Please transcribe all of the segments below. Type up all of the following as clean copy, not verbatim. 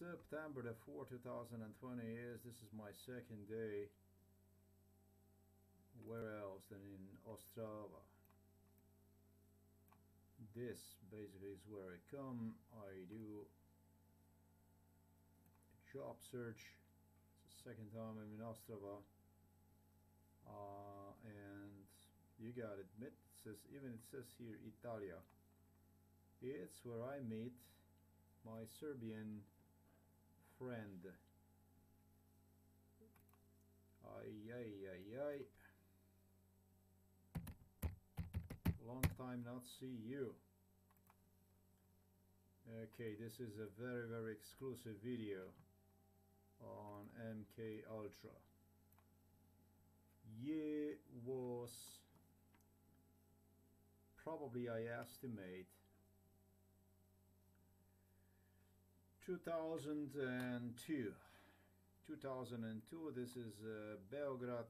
September the 4th, 2020 this is my second day. Where else than in Ostrava? This basically is where I come. I do a job search. It's the second time I'm in Ostrava. And you gotta admit, it says here Italia. It's where I meet my Serbian friend. Ay. Long time not see you. Okay, this is a very exclusive video on MK Ultra. Year was probably, I estimate, 2002. 2002. This is Belgrade.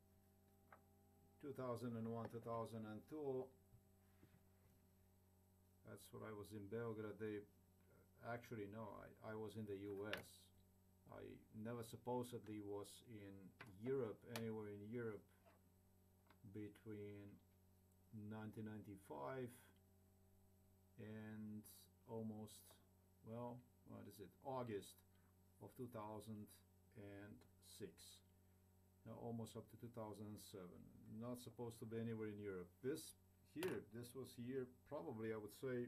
2001, 2002. That's what I was in Belgrade. They actually no, I was in the US. I never supposedly was in Europe, anywhere in Europe, between 1995 and almost, well, what is it, August of 2006. Now almost up to 2007. Not supposed to be anywhere in Europe. This was here probably, I would say,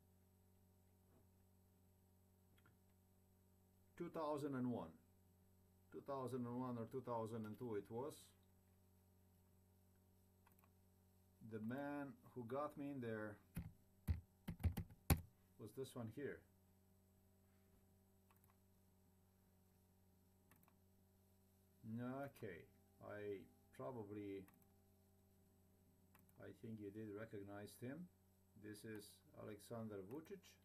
2001 or 2002 it was. The man who got me in there was this one here. Okay, I think you did recognize him. This is Alexander Vucic.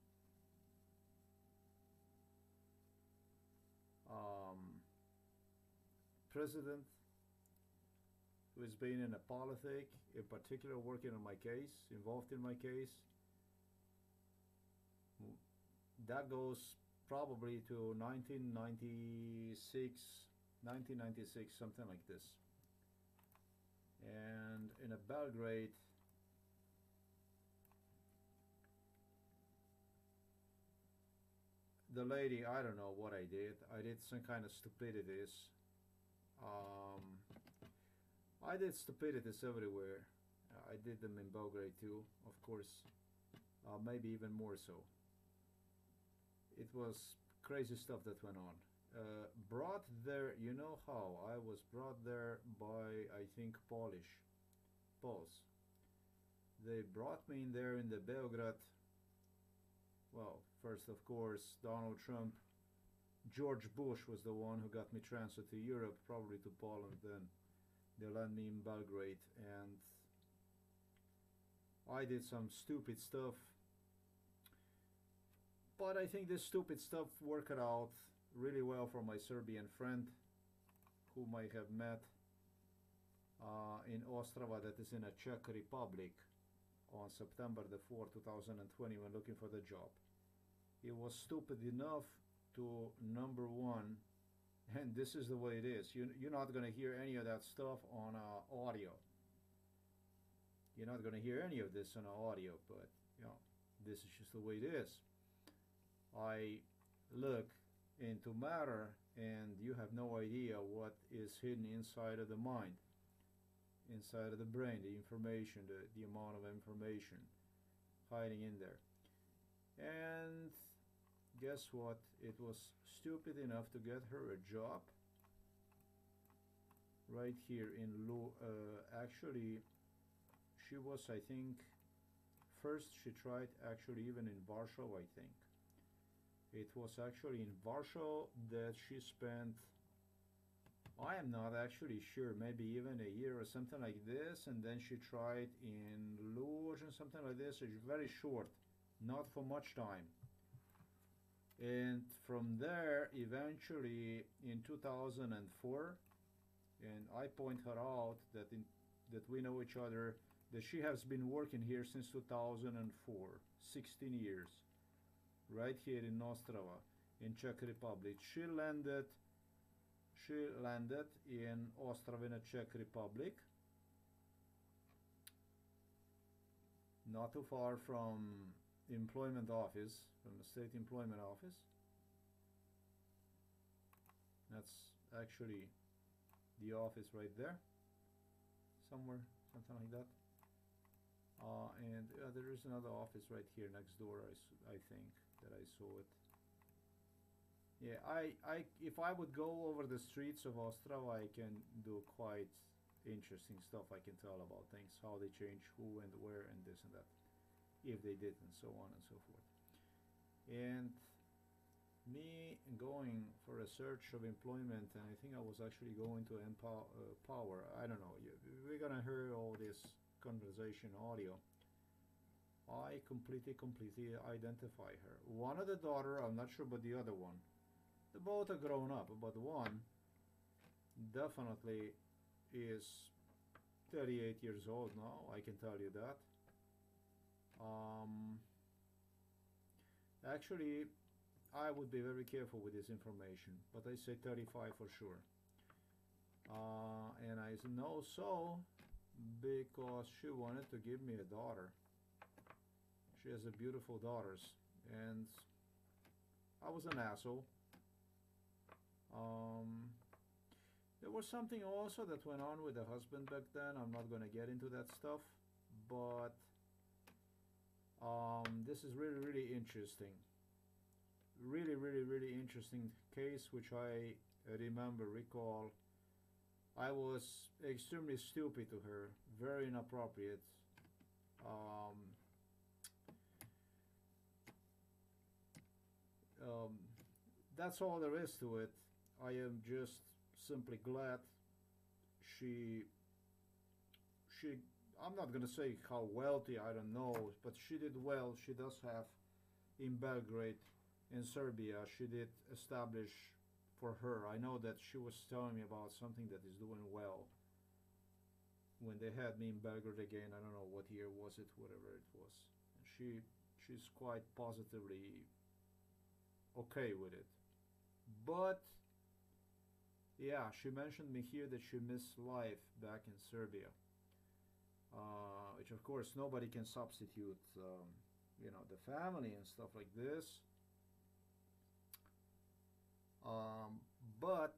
President who has been in a politic, in particular working on my case, involved in my case. That goes probably to 1996, something like this. And in a Belgrade, the lady, I don't know what I did. I did some kind of stupidities. I did stupidities everywhere. I did them in Belgrade too, of course. Maybe even more so. It was crazy stuff that went on. Brought there, you know how? I was brought there by, I think, Poles. They brought me in there in the Belgrade. Well, first of course Donald Trump. George Bush was the one who got me transferred to Europe, probably to Poland. Then they landed me in Belgrade, and I did some stupid stuff. But I think this stupid stuff worked out really well for my Serbian friend, whom I have met in Ostrava, that is in a Czech Republic, on September the 4th, 2020, when looking for the job. He was stupid enough to, number one, and this is the way it is, you're not going to hear any of that stuff on audio. You're not going to hear any of this on audio, but you know, this is just the way it is. I look into matter, and you have no idea what is hidden inside of the mind, inside of the brain, the information, the amount of information hiding in there. And guess what? It was stupid enough to get her a job right here in actually, she was, I think, first she tried actually even in Warsaw, I think. It was actually in Warsaw that she spent, I am not actually sure, maybe even a year or something like this, and then she tried in Lodz and something like this. It's very short, not for much time. And from there, eventually in 2004, and I point her out that that we know each other, that she has been working here since 2004, 16 years. Right here in Ostrava. in Czech Republic. She landed in Ostrava Czech Republic, not too far from employment office, from the state employment office. That's actually the office right there, somewhere, something like that. And there is another office right here next door. I think that I saw it. Yeah, if I would go over the streets of Ostrava, I can do quite interesting stuff. I can tell about things, how they change, who and where, and this and that, if they did, and so on and so forth. And me going for a search of employment, and I think I was actually going to Power. I don't know. We're gonna hear all this conversation audio. I completely identify her. One of the daughter, I'm not sure about the other one. They both are grown up, but one definitely is 38 years old now, I can tell you that. Actually, I would be very careful with this information, but I say 35 for sure. And I know so because she wanted to give me a daughter. She has a beautiful daughters, and I was an asshole. There was something also that went on with the husband back then. I'm not going to get into that stuff, but this is really interesting. Really interesting case, which I recall. I was extremely stupid to her, very inappropriate. That's all there is to it. I am just simply glad she I'm not gonna say how wealthy, I don't know, but she did well. She does have in Belgrade, in Serbia, she did establish for her. I know that she was telling me about something that is doing well. When they had me in Belgrade again, I don't know what year was it, whatever it was. She's quite positively okay with it. But yeah, she mentioned me here that she missed life back in Serbia, which of course nobody can substitute, you know, the family and stuff like this. But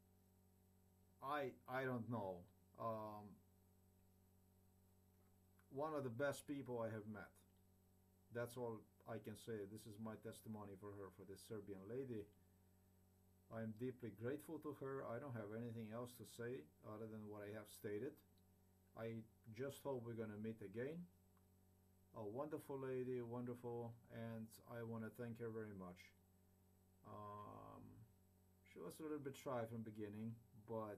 I don't know. One of the best people I have met. That's all I can say. This is my testimony for her, for this Serbian lady. I am deeply grateful to her. I don't have anything else to say other than what I have stated. I just hope we're going to meet again. A wonderful lady, wonderful, and I want to thank her very much. She was a little bit shy from the beginning, but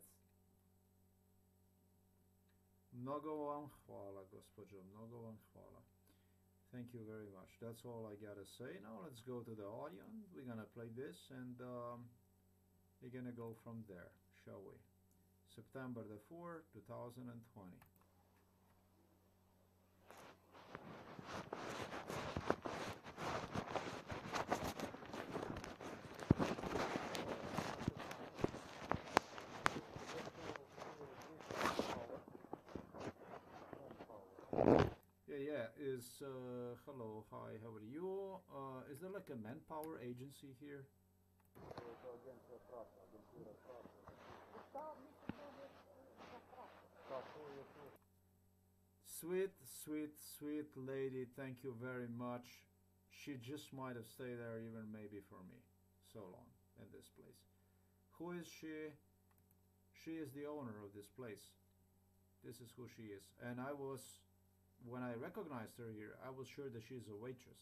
mnogo vam hvala, gospođo, mnogo vam hvala. Thank you very much. That's all I gotta say. Now let's go to the audio. We're gonna play this, and we're gonna go from there, shall we? September the 4th, 2020. Hello, hi, how are you? Is there like a manpower agency here? Sweet lady, thank you very much. She just might have stayed there even maybe for me so long in this place. Who is she? She is the owner of this place. This is who she is. And when I recognized her here, I was sure that she's a waitress.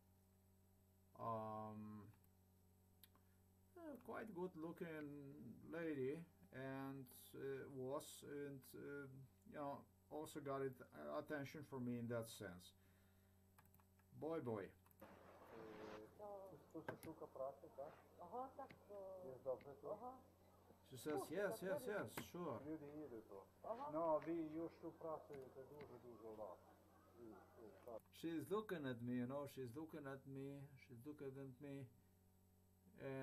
Quite good looking lady, and you know, also got attention for me in that sense. Boy. She says, yes, sure. She's looking at me, you know, she's looking at me,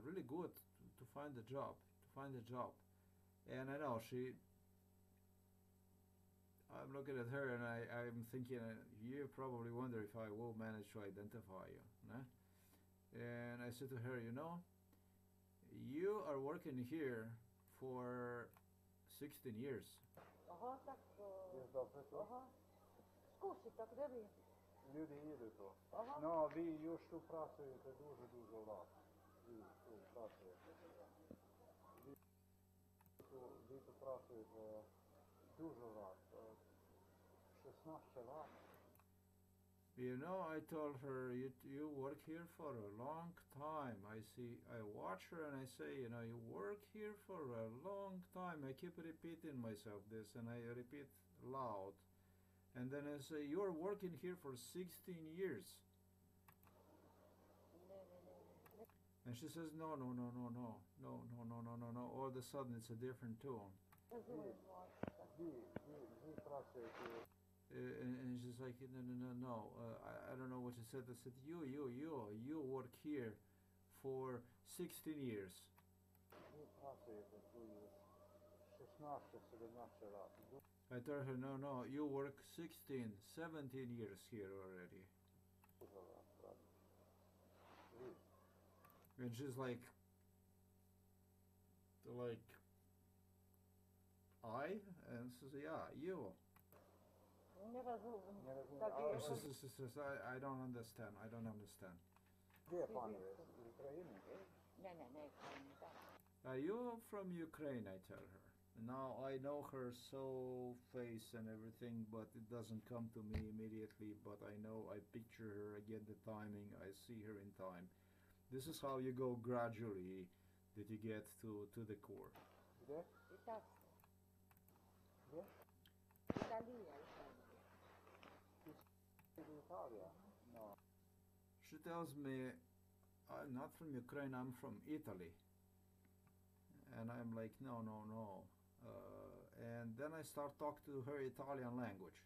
really good to find a job, And I know I'm looking at her and I'm thinking, you probably wonder if I will manage to identify you. Nah? And I said to her, you are working here for 16 years. Aha, tak Jest dobrze tu? aha. Skusi, tak gde bi? Ljudi idu tu. Aha. No, vi još tu pracujete duže lat. Vi tu pracujete. Vi tu pracujete duže lat. 16 lat. I told her, you work here for a long time. I watch her and I say, you work here for a long time. I keep repeating myself this and I repeat loud. And then I say, you're working here for 16 years. And she says, no. All of a sudden it's a different tone. Vi pracujete. And she's like, no. I don't know what she said. I said, you work here for 16 years. Vi pracujete tu 16-17 lat. I told her, no, you work 16, 17 years here already. Duže lat radi. Vi. And she's like, I? And she says, yeah, you. Nie rozumiem. Nie rozumiem, Tak ale- jest. She says, I don't understand. Gdzie pan jest? Z Ukrainy? Nie, tak. Are you from Ukraine? I tell her. Now I know her soul, face and everything, but it doesn't come to me immediately, but I know I picture her, I get the timing, I see her in time. This is how you go gradually that you get to the core. Gdzie? Italska. Gdzie? Italia. Italia. No. She tells me, I'm not from Ukraine, I'm from Italy. And I'm like, no. And then I start talking to her Italian language.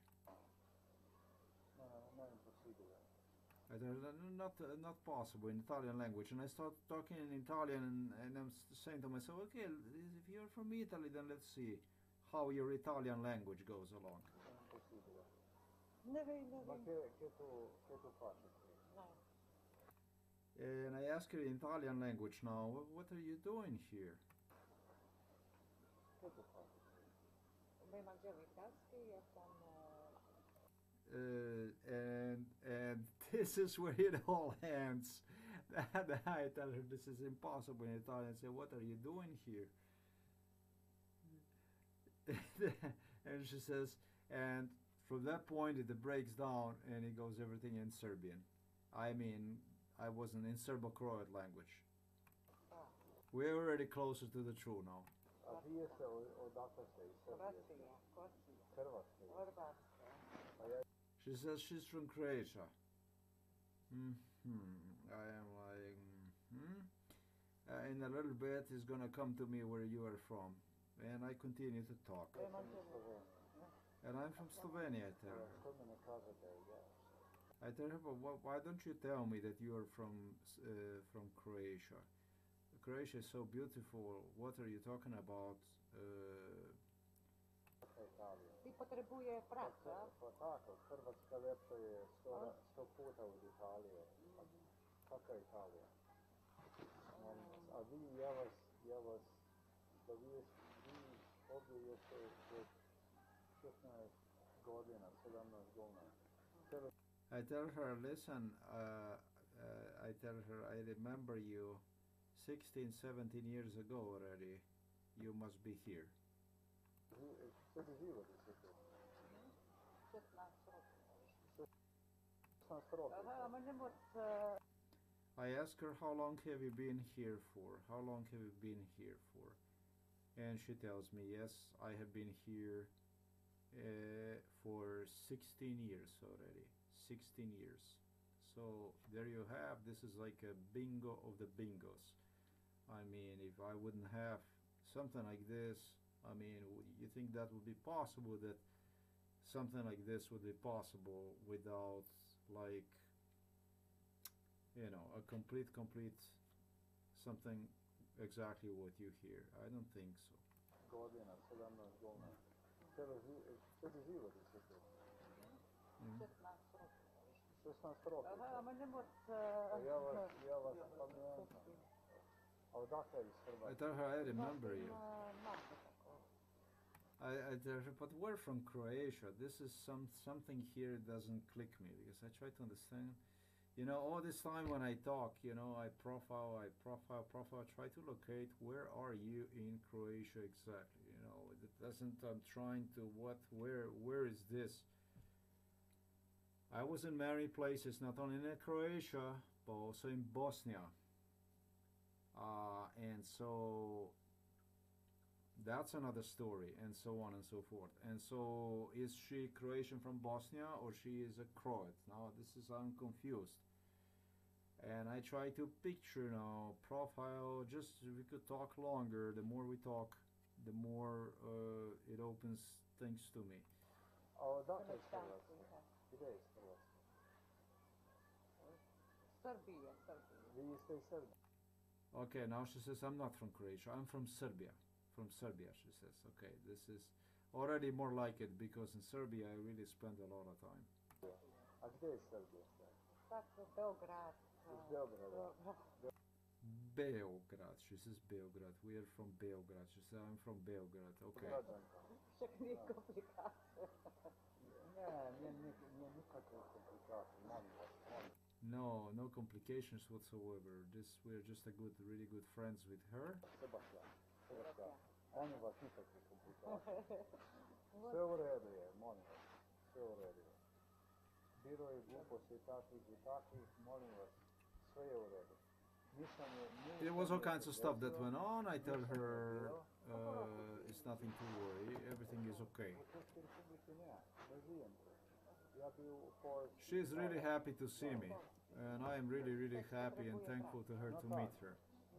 No, impossibile. I tell her, not possible in Italian language. And I start talking in Italian and I'm saying to myself, okay, if you're from Italy, then let's see how your Italian language goes along. Impossibile. Ne vem. Ma che tu faccio qui? No. And I ask her in Italian language now, what are you doing here? Che tu faccio qui? My mangiamo italski, ja tam... And this is where it all ends. I tell her this is impossible in Italian. I say, what are you doing here? And she says, and from that point it breaks down and it goes everything in Serbian. I mean, I wasn't in Serbo-Croat language. We're already closer to the true now. A vi jeste, odakle ste iz Srbije? Kosija. Hrvatske. Hrvatska. A ja She says she's from Croatia. I am like, in a little bit he's gonna come to me where you are from. And I continue to talk. My sam iz mangiamo... Slovenije. And I'm from Slovenia, I tell her. Što mi ne kažete gdje? I tell her, but why don't you tell me that you are from Croatia? Croatia is so beautiful. What are you talking about? Kakva Italija? Ti potrebuje praca. Pa tako, Hrvatska ljepša je 100 puta od Italije. Kakva Italija? Molim vas. A vi, ja vas, da vi ovdje jeste već 16 godina, 17 godina. I tell her, listen, I tell her, I remember you 16, 17 years ago already. You must be here. Što ti živite se tu? 16 rokov. 16 roka. Aha, ma ne mora... I ask her, how long have you been here for? How long have you been here for? And she tells me, yes, I have been here for 16 years already. 16 years. So there you have, this is like a bingo of the bingos. I mean, if I wouldn't have something like this, I mean, you think that would be possible, that something like this would be possible without, like, a complete something exactly what you hear. I don't think so. godina, 17 godina. Cijeli život je sve to. 15 rokov. 16 roka. Aha, ma nemoj... Ja vas pamiętam. A odakle iz I Hrvatske? tell her I remember you. Mate tako. I tell her, but we're from Croatia. This is something here doesn't click me because I try to understand. You know, all this time when I talk, you know, I profile, try to locate where are you in Croatia exactly. You know, it doesn't. I'm trying to where is this? I was in many places, not only in Croatia, but also in Bosnia. And so that's another story, and so on and so forth. And so, is she Croatian from Bosnia or she is a Croat? Now, this is I'm confused. And I try to picture now profile. Just we could talk longer. The more we talk, the more it opens things to me. A odakle iz Hrvatske? Gdje iz Hrvatske? Srbija. Vi ste iz Srbije? Okay, now she says I'm not from Croatia. I'm from Serbia. From Serbia, she says. Okay, this is already more like it because in Serbia I really spend a lot of time. A gdje iz Srbije ste? Tako, Belgrad. Iz Beograda. Belgrade, she says Belgrade. We are from Belgrade. She says I'm from Belgrade. Okay. Građanka. Čak nije komplikacija. Nije nikakve komplikacije, molim vas. No complications whatsoever. We're just really good friends with her. Sebastian. Molim vas, nikakve komplikacije. Sve u redu je, molim vas. Sve u redu je. Bilo je gluposti takvih i takvih, molim vas. Sve je u redu. There was all kinds of stuff that went on. I tell her it's nothing to worry. Everything is okay. She's really happy to see me, and I am really happy and thankful to her to meet her.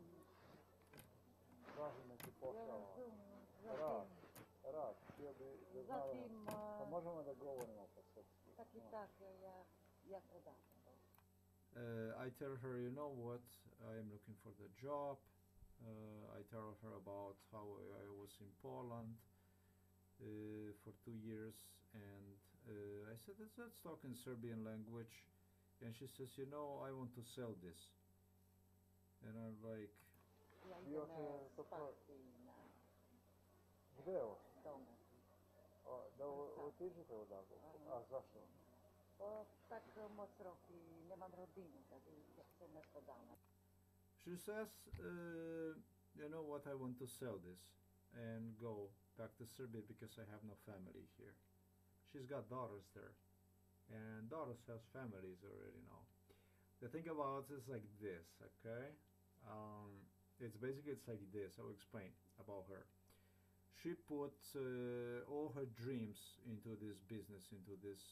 Rad, htio bi da Zatim, pa možemo da govorimo po srpski. tak i tak, ja predam. I tell her, you know what, I am looking for the job. I tell her about how I was in Poland for 2 years, and I said, let's talk in Serbian language. And she says, you know, I want to sell this. And I'm like, Ja Bio idem se spati na Gde ovo? domu. Da otiđete odavde? A zašto? Tak moc roki, nemam rodinu, da bi se nešto dana. she says, you know what, I want to sell this and go back to Serbia because I have no family here. She's got daughters there, and daughters have families already now. The thing about it is like this, okay? It's like this. I'll explain about her. She put all her dreams into this business, into this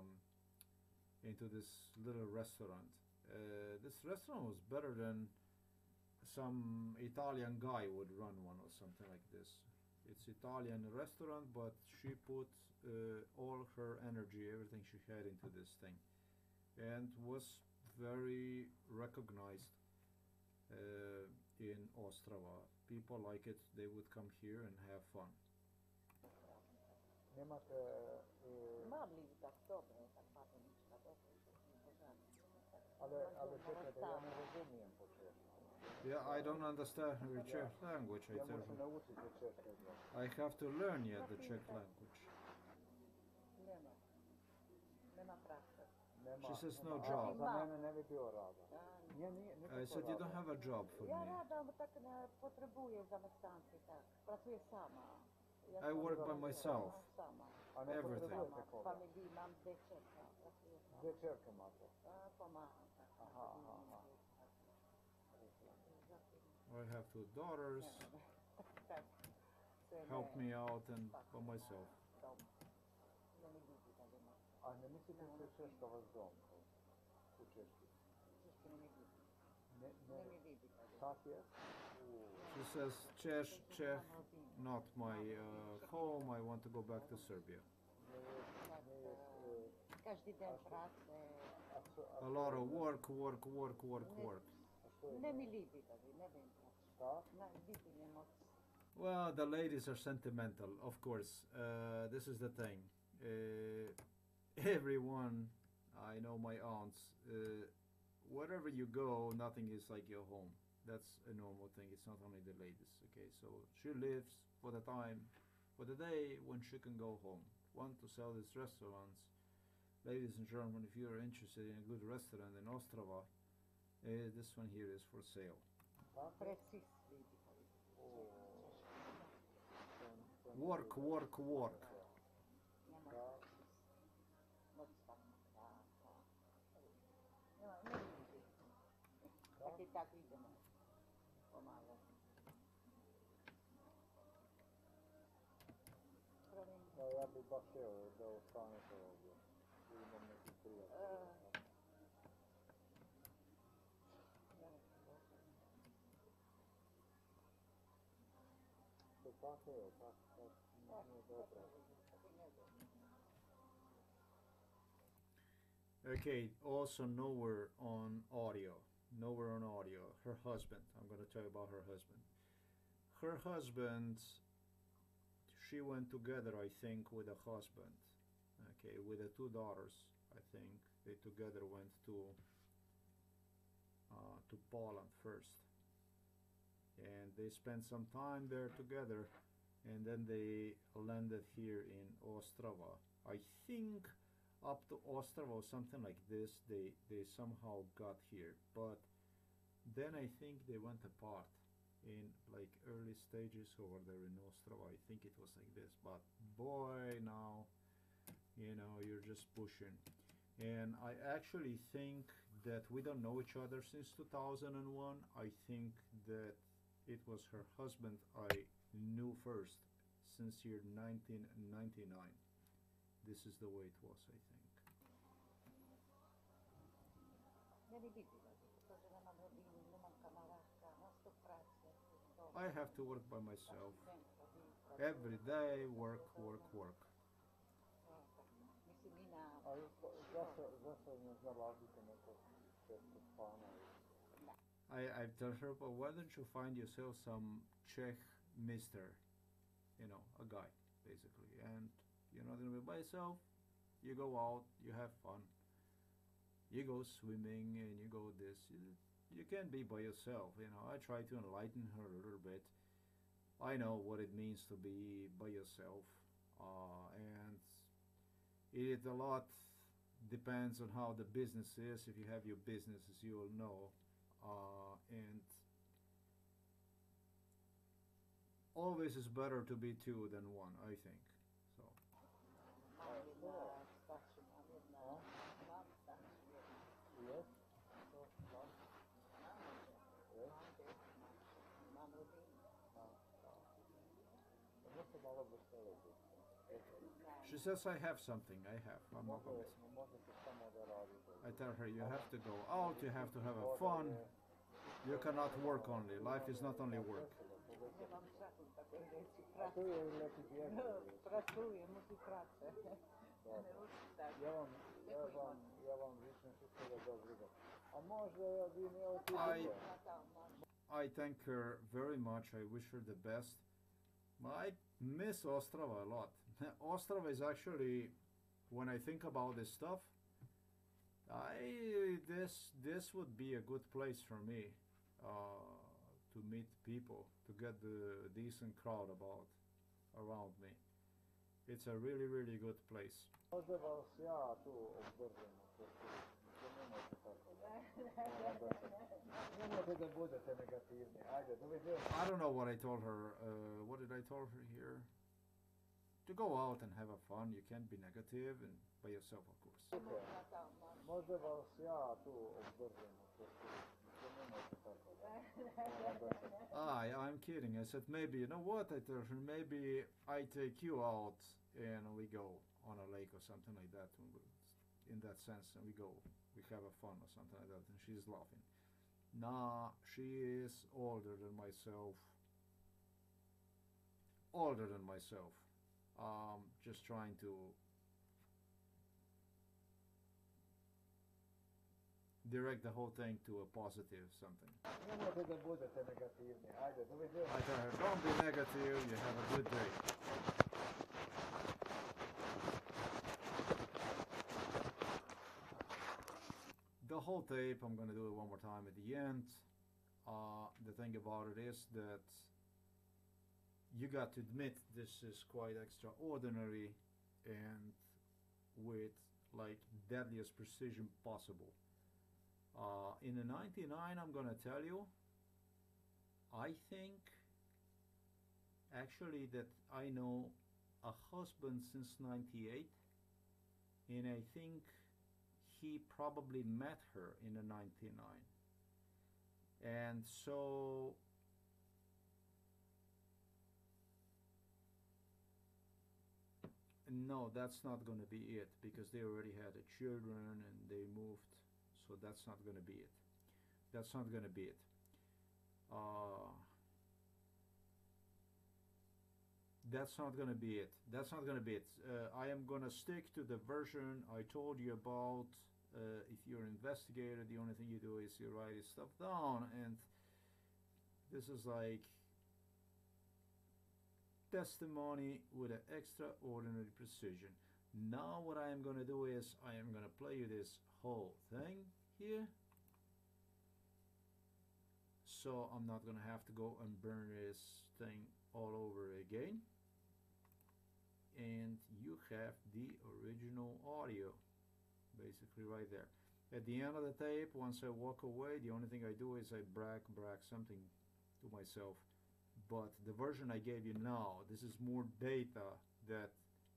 little restaurant. This restaurant was better than some Italian guy would run one or something like this. It's Italian restaurant, but she put all her energy, everything she had into this thing, and was very recognized in Ostrava. People like it. They would come here and have fun. Nemate... Mam li tak dobro, tak bardzo ništa dobro, Ali čekajte, ja ne razumijem po češki. Yeah, I don't understand her Czech language. I Ja tell muszę her. naučiti češki. I have to learn yet the Czech language. Nema prakse. She says no job. Za mene ne bi bio rada. I said you don't have a job for Ja me. radam, tak ne potrebuję zamestnanci, tak. Pracuję sama. I work by myself. Sama. A ne Everything. potrebujete Sama. koga? Familiji mam dečeka, pracuję sama. Gdje čerke imate? Pomagam, tak. Aha. I have 2 daughters. Tak. Help me out and by myself. Ne mi vidi da li ima. A ne mislite da je Češka vaš dom? U Češki? Češki ne mi vidi. Ne, Ne mi vidi da li ima. Sad je? She says Czech, not my home. I want to go back to Serbia. Každi den prace. A lot of work. A što Ne mi libidovi, ne bi mi. Šta? Ne, vidim emocije. Well, the ladies are sentimental, of course. This is the thing. Everyone, I know my aunts, wherever you go, nothing is like your home. That's a normal thing. It's not only the ladies, okay? So she lives for the time, for the day when she can go home. Want to sell these restaurants. Ladies and gentlemen, if you're interested in a good restaurant in Ostrava, this one here is for sale. Precis libidovi. Work, work, work. Ne može. Moći tamo. Ne libi. Tako i tako idemo. Pomalo. Da, ja bi baš htio da ostanete ovdje. Imam neki prijatelj. To tako je, tako nije dobro. Okay, also nowhere on audio. Nowhere on audio. Her husband. I'm going to tell you about her husband. Her husband, she went together, I think, with a husband. Okay, with the two daughters, I think. They together went to Poland first. And they spent some time there together. And then they landed here in Ostrava. I think up to Ostrava or something like this, they somehow got here. But then I think they went apart in like early stages over there in Ostrava. I think it was like this. But boy, now, you know, you're just pushing. And I actually think that we don't know each other since 2001. I think that it was her husband I knew first since year 1999. This is the way it was, I think. Ne bi libidovi. Protože nemám rodinu, nemám kamarátka, non sto v práci. I have to work by myself. Every day, work, work, work. Mislim i na... Ali zašto ne nalazite nekog češkog pana? I tell her, but why don't you find yourself some Czech mister, you know, a guy, basically, and you're not gonna be by yourself. You go out, you have fun. You go swimming and you go this. You can't be by yourself, you know. I try to enlighten her a little bit. I know what it means to be by yourself, and it a lot depends on how the business is. If you have your business, as you all know, and always is better to be two than one, I think. So. Mam jedna starszy, mam jedna... Mam starszy. Jest? To mam. Jest? Mam rodzinę. Možete malo veselije biti. She says I have something. I have. I'm not gonna. Možete samo da radite. I tell her you have to go out. You have to have a fun. You cannot work only. Life is not only work. Nemam šaku tako reći. A tu je neki dječak. Pracujem, musi pracę. Ne uči tako. Ja vam želim všetko dobrego. A možda vi ne otidete? I thank her very much. I wish her the best. I miss Ostrava a lot. Ostrava is actually, when I think about this stuff, this would be a good place for me to meet people, to get the decent crowd around me. It's a really, really good place. Možda vas ja tu obdržim. Nemojte tako. Nemojte da budete negativni. Ajde, doviđenja. I don't know what I told her. What did I tell her here? To go out and have a fun. You can't be negative and by yourself, of course. Možda vas ja tu obdržim. Nemojte tako. I'm kidding. I said maybe, you know what? I told her maybe I take you out and we go on a lake or something like that. In that sense, and we have a fun or something like that. And she's laughing. Nah, she is older than myself. Older than myself. Just trying to direct the whole thing to a positive something. Nemojte da budete negativni. Ajde, doviđenja. I tell her, don't be negative, you have a good day. The whole tape, I'm going to do it one more time at the end. The thing about it is that you got to admit this is quite extraordinary and with like deadliest precision possible. In the 99, I'm going to tell you, I think actually that I know a husband since 98, and I think he probably met her in the 99. And so no, that's not going to be it, because they already had the children and they moved, so that's not going to be it. That's not going to be it. That's not going to be it. That's not going to be it. I am going to stick to the version I told you about. If you're an investigator, the only thing you do is you write this stuff down, and this is like testimony with an extraordinary precision. Now what I am going to do is I am going to play you this whole thing here, so I'm not going to have to go and burn this thing all over again, and you have the original audio basically right there. At the end of the tape, once I walk away, the only thing I do is I brag something to myself. But the version I gave you now, this is more data that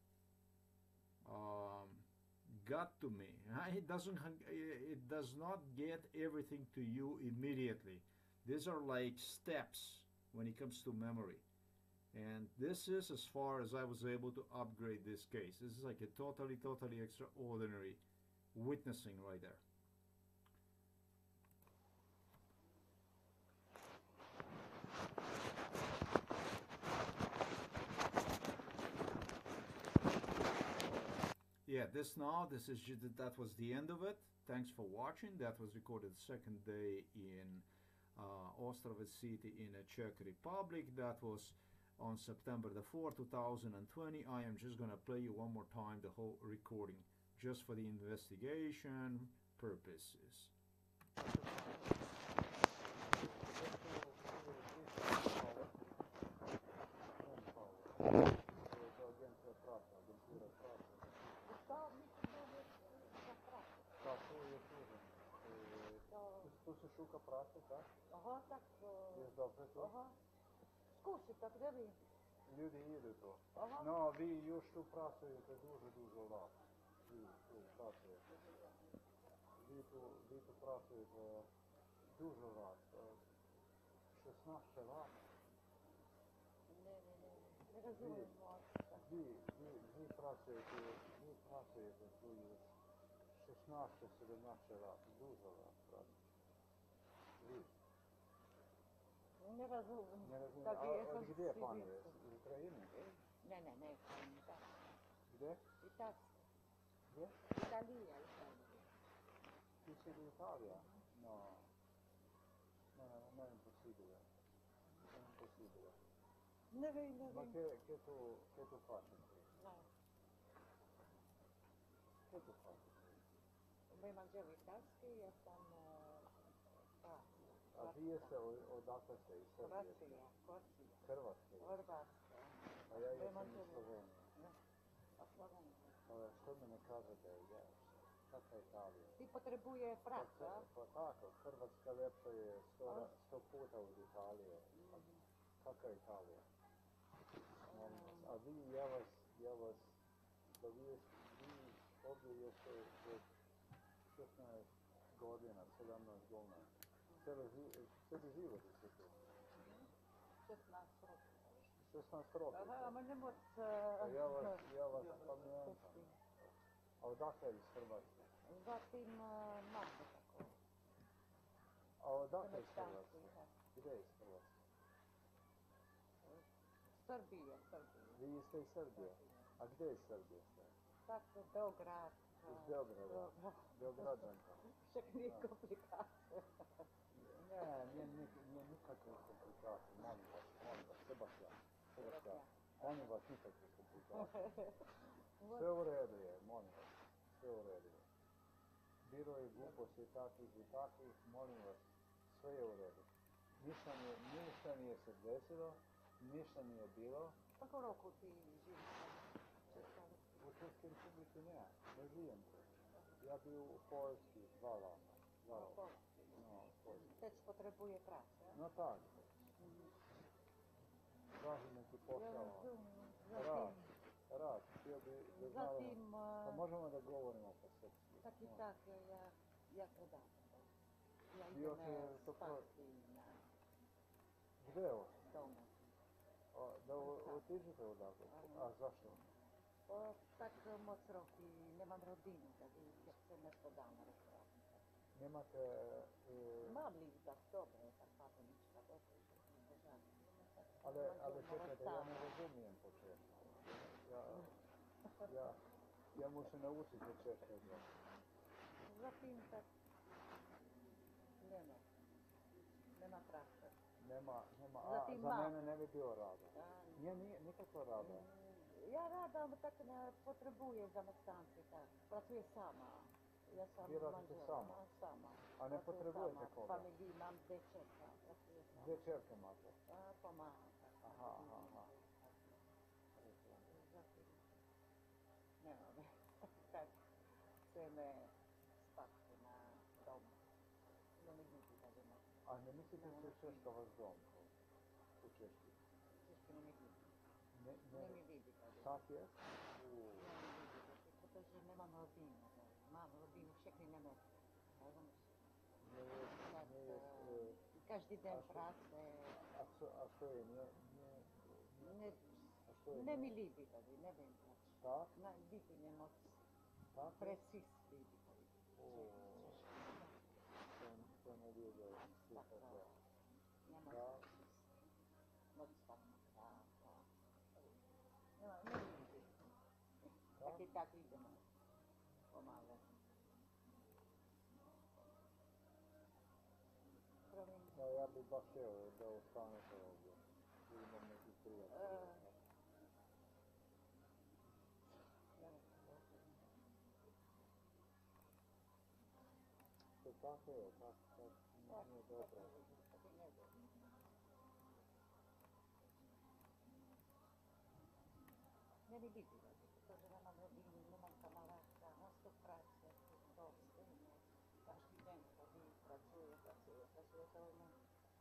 got to me. It does not get everything to you immediately. These are like steps when it comes to memory. And this is as far as I was able to upgrade this case. This is like a totally extraordinary witnessing right there. Yeah, that was the end of it. Thanks for watching. That was recorded the second day in Ostrava City in the Czech Republic. That was on September the 4th, 2020. I am just gonna play you one more time the whole recording, just for the investigation purposes. Tu se šuka prase, tak? Aha, tak... Ješ dobro to? Aha. Skusi, tak da vi. Ljudi jedu to. Aha. No, vi još tu prasujete duže lap. Vi tu prasujete. Vi tu prasujete duže lap. 16 lap. Ne razumijem vas. Vi prasujete tu još 16-17 lap. Duže lap prasujete. Vi. Ne razumijem. A gdje panuje? U Ukrajini? Ne, tak. Gdje? Italija. Gdje? Italija. Ti si di Italija? No. No, impossibile. È impossibile. Ne vem. Ma che tu fai? No. Che tu fai? Mi mangiavo italski, ja sam... A vi jeste odakle ste iz Srbije? Kroacija. Hrvatske? Hrvatska. A ja jesam iz Slovenije. A Slovenija. Što mi ne kažete, kakva Italija? Ti potrebuje praca? Pa tako, Hrvatska ljepša je 100 puta od Italije. Kakva Italija? A vi, ja vas, da vi ovdje jeste već 16 godina, 17 godina. Cijeli život je tu. 16 rokov. 16 rokov. Aha, ma ne moc... Ja vas pamiętam. A odakle iz Hrvatske? Zatim Magda tako. A odakle iz Hrvatske? Gdje iz Hrvatske? Srbije. Vi ste iz Srbije? A gdje iz Srbije ste? Tako, Belgrad, Iz Beograda. Beograđanka. Čak nije komplikacija. Nije nikakve komplikacije. Molim vas, Sebastian. Molim vas, nikakve komplikacije. Sve u redu je, molim vas. Sve u redu je. Bilo je gluposti takvih i takvih, molim vas, sve je u redu. Ništa nije se desilo, ništa nije bilo. Kako roku ti živiš? U Českoj Republici ne živim. Ja bi u Poljski 2 lata. No, Teď potrebuje pracy. no tak. Tražim neki Ja posao. rozumiem. Rad. Htio bi da znamo. Zatim, Pa možemo da govorimo po srpski. tak i tak, ja gledam. Ja Bio idem se to spati na Gde je ovo? domu. Da otiđete odavde? A zašto? Pa tak moc roki, nemam rodinu, da bi chcę nešto dana razpraviti. Nemate... Mam lizak, dobro, tak patonička, dobro. Ali čekajte, ja ne razumijem po češko. Ja mu se naučiti češko odmah. Zatim tak nema prakse. Nema, Zatim za mam. mene ne bi bio rado. Nije nikako rado. Ja radam, tak ne potrebuję zamestnanci, tak. Pracuję sama. Ja sam Vi radite sama? Sama. A ne Pracuję potrebujete sama. koga? Familiji imam dečeka, pracuję sama. Gdje čerke imate? Pomagam. Aha. Zatim, nema me. Tak, chce me spati na domu. No mi vidi da bi me. A ne mislite da je Češka vaš dom? U Češki? Češki ne mi vidi. Ne, Ne mi vidi da bi. sad je? Protože nemám rodinu. Mám rodinu, všechny nemohu. Rozumíš? Tak, každý den práce. A što je? Ne mi líbí tady, nevím proč. Tak? Líbí mě moc. Tak? Precis líbí tady. To ne ljubav. Tak, nemoc. Tak? Moc tak. Ne líbí. Tak i tak ideme. Pomáhat. Promiň. No, ja bih baš htio da ostanete ovdje. Imam neki prijatelj. To tako je, tako nije dobro. Ne mi vidi, protože nemám rodinu, nemám kamaráda, non stop práce, dost, každý den chodí, pracuje, to je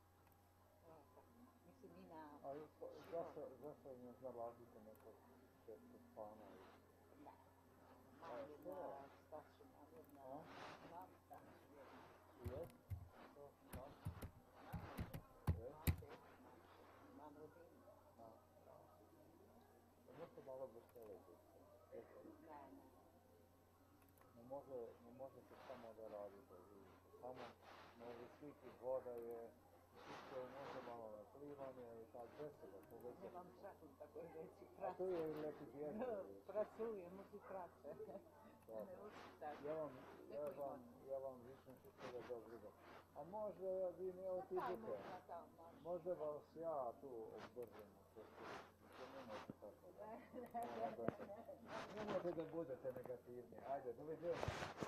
mislim i na... Ali zašto ne znalazite nekog češkog pana? Ne, mam jedna staršina, mam staršina. Jes? To, tak? Jes? Mam rodinu. Možete malo veseliti. Ne možete samo da radite. Samo može sliki, voda je, čisto može malo na plivanje i tako veselo. Nemam šakun takoj reći, A tu je i lepi djece. pracujem, musi prace. Ne uči tako. Ja vam želim všetkega dobrega. A možda vi ne otiđete? Možda vas ja tu obdržim. Nemojte tako. Nemojte da budete negativni. Ajde, doviđenja.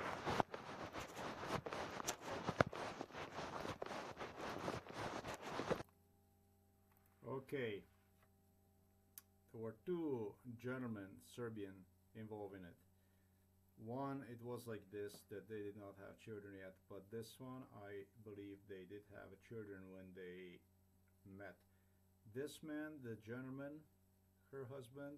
Okay. There were two gentlemen, Serbian, involved in it. One, it was like this, that they did not have children yet, but this one, I believe they did have children when they met. This man, the gentleman, her husband,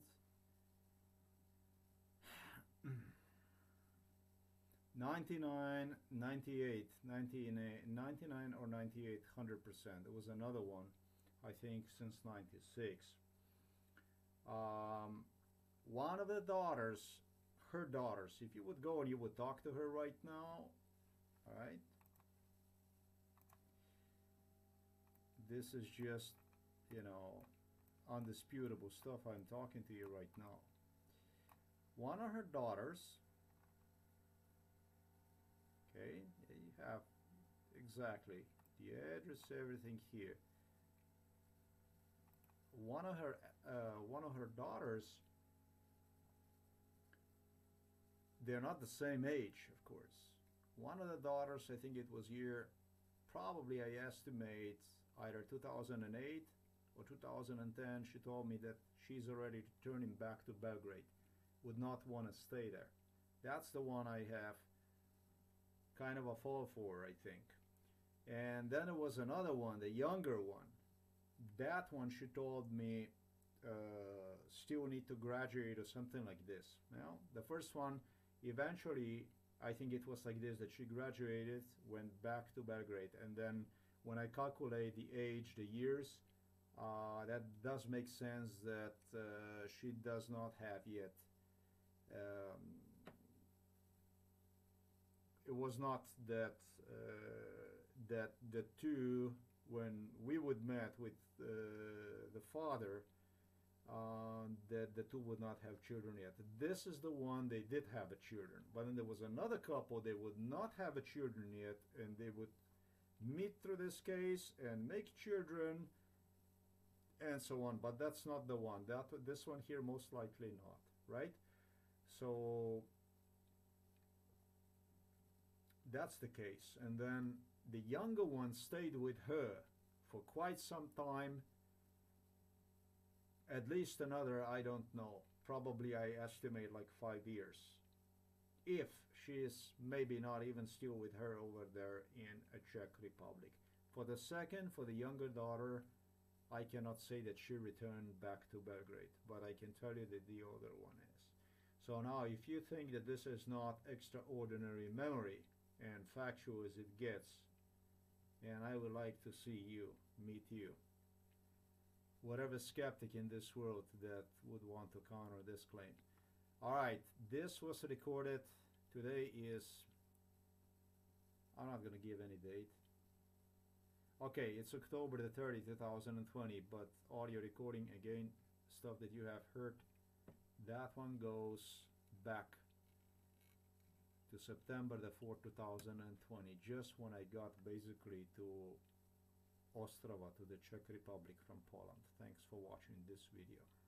99, 98, 99 or 98, 100%. It was another one, I think, since 96. One of the daughters, her daughters, if you would go and you would talk to her right now, all right? This is just, you know, undisputable stuff I'm talking to you right now. One of her daughters Okay, there you have exactly the address, everything here. One of her daughters, they're not the same age, of course. One of the daughters, I think it was year, probably I estimate either 2008 or 2010, she told me that she's already returning back to Belgrade, would not want to stay there. That's the one I have kind of a fall for, I think. And then there was another one, the younger one. That one, she told me, still need to graduate or something like this. Now, the first one, eventually, I think it was like this, that she graduated, went back to Belgrade, and then when I calculate the age, the years, that does make sense that she does not have yet. It was not that that the two, when we would met with the father, that the two would not have children yet. This is the one they did have a children, but then there was another couple, they would not have a children yet, and they would meet through this case and make children and so on, but that's not the one. This one here most likely not, right? So that's the case. And then the younger one stayed with her for quite some time, at least another, I don't know, probably I estimate like 5 years, if she is maybe not even still with her over there in a Czech Republic. For the second, for the younger daughter, I cannot say that she returned back to Belgrade, but I can tell you that the other one is. So now, if you think that this is not extraordinary memory and factual as it gets, and I would like to see you, meet you, whatever skeptic in this world that would want to counter this claim. All right, this was recorded. Today is, I'm not going to give any date. Okay, it's October the 30th, 2020, but audio recording, again, stuff that you have heard, that one goes back to September the 4th, 2020, just when I got basically to Ostrava, to the Czech Republic from Poland. Thanks for watching this video.